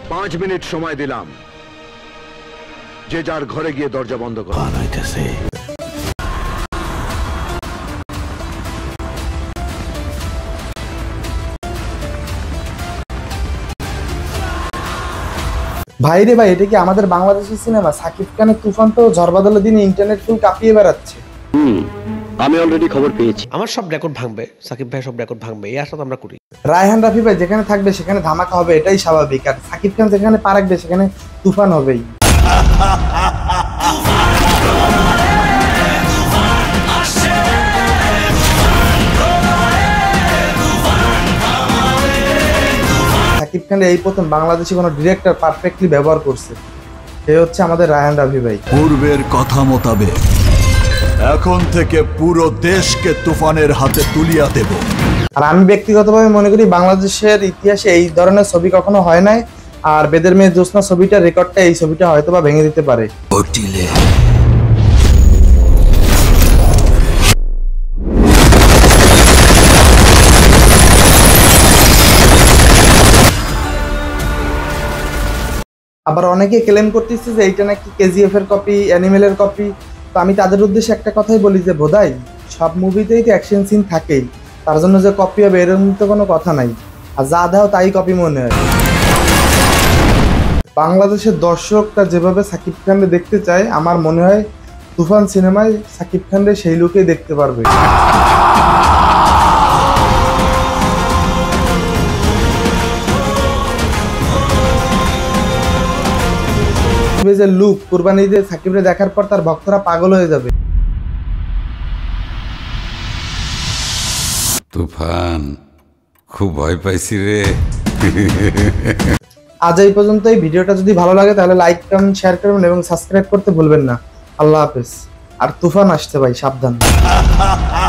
5 minute সময় দিলাম, যে যার ঘরে গিয়ে দরজা বন্ধ করো। ভাই রে ভাই, এটা কি আমাদের বাংলাদেশি সিনেমা? সাকিব খানের তুফান তো ঝড় বাদলের দিনে ইন্টারনেট ফুল কাঁপিয়ে বেড়াচ্ছে। আমি অলরেডি খবর পেয়েছি। আমার সব রেকর্ড ভাঙবে, সাকিব ভাই সব রেকর্ড ভাঙবে, এই আশা তো আমরা করি। রায়হান রাফি ভাই যেখানে থাকবে সেখানে ধামাকা হবে, এটাই স্বাভাবিক। আর সাকিব খান যেখানে পা রাখবে সেখানে তুফান হবেই। সাকিব খান এই প্রথম বাংলাদেশি কোনো ডিরেক্টর পারফেক্টলি ব্যবহার করছে, সে হচ্ছে আমাদের রায়হান রাফি ভাই। পূর্বের কথা মোতাবেক এখন থেকে পুরো দেশকে তুফানের হাতে তুলিয়া দেব। আর আমি ব্যক্তিগতভাবে মনে করি বাংলাদেশের ইতিহাসে এই ধরনের ছবি কখনো হয় নাই। আর বেদের মেয়ে জ্যোৎস্না ছবিটার রেকর্ডটা এই ছবিটা হয়তো বা ভেঙে দিতে পারে। আবার অনেকে ক্লেম করতেছে যে এইটা নাকি কেজিএফ এর কপি, অ্যানিমেলের কপি। তো আমি তাদের উদ্দেশ্যে একটা কথাই বলি যে বোধহয় সব মুভিতেই তো অ্যাকশন সিন থাকেই, তার জন্য যে কপি হবে এরকম তো কোনো কথা নাই। আর যা দাও তাই কপি মনে হয়। বাংলাদেশের দর্শকরা যেভাবে সাকিব খানকে দেখতে চায়, আমার মনে হয় তুফান সিনেমায় সাকিব খানকে সেই লুকেই দেখতে পারবে। যে লুক কুরবানি ঈদে সাকিবরে দেখার পর তার ভক্তরা পাগল হয়ে যাবে। তুফান খুব ভয় পাইছি রে। আজ এই পর্যন্ত। এই ভিডিওটা যদি ভালো লাগে তাহলে লাইক, কমেন্ট, শেয়ার করবেন এবং সাবস্ক্রাইব করতে ভুলবেন না। আল্লাহ হাফেজ। আর তুফান আসছে ভাই, সাবধান।